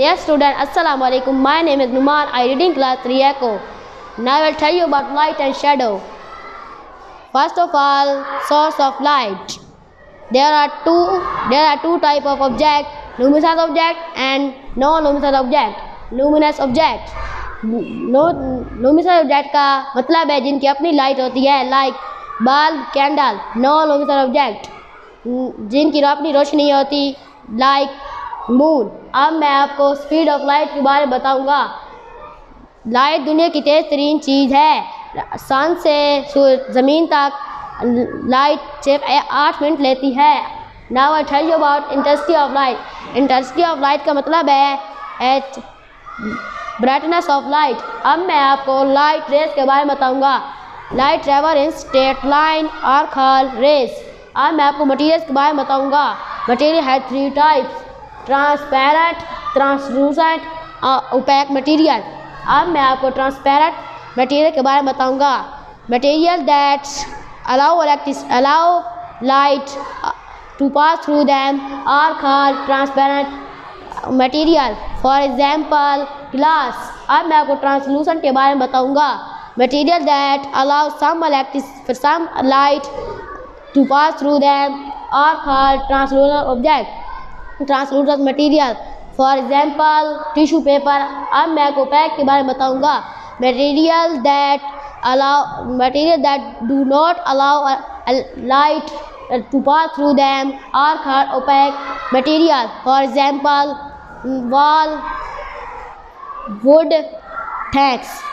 Dear student, Assalamu alaikum. My name is Numan. I read in class 3 Echo. Now I will tell you about light and shadow. First of all, source of light. There are two type of object: luminous object and non-luminous object. Luminous object, luminous object का मतलब है जिनकी अपनी light होती है, like bulb, candle. non-luminous object जिनकी अपनी रोशनी होती, लाइक मून. अब मैं आपको स्पीड ऑफ लाइट के बारे में बताऊंगा. लाइट दुनिया की तेज़ तरीन चीज़ है. सन से ज़मीन तक लाइट सिर्फ 8 मिनट लेती है. Now I tell you about intensity of light. Intensity of light का मतलब है ब्राइटनेस ऑफ लाइट. अब मैं आपको लाइट रेस के बारे में बताऊंगा. Light travel in straight line और कॉल्ड रेस. अब मैं आपको मटीरियल्स के बारे में बताऊंगा. मटीरियल है 3 टाइप्स: ट्रांसपेरेंट, ट्रांसलूसेंट और ओपेक मटीरियल. अब मैं आपको ट्रांसपेरेंट मटीरियल के बारे में बताऊंगा. Material that allow light to pass through them are called transparent material. For example, glass. अब मैं आपको ट्रांसलूसेंट के बारे में बताऊंगा. Material that allow some light to pass through them are called translucent object. Translucent material. For example, tissue paper. अब मैं आपको पैक के बारे में बताऊंगा. Material that do not allow light to pass through them are called opaque material. For example, wall, wood. Thanks.